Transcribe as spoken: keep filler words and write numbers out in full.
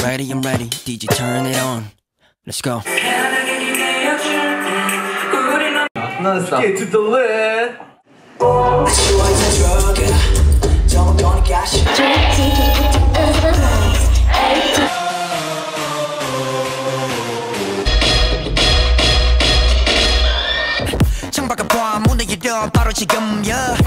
ready, I'm ready. 디제이 turn it on. Let's go. Non-stop. Get to the lid. 창밖을 봐 문을 열어 바로 지금 yeah.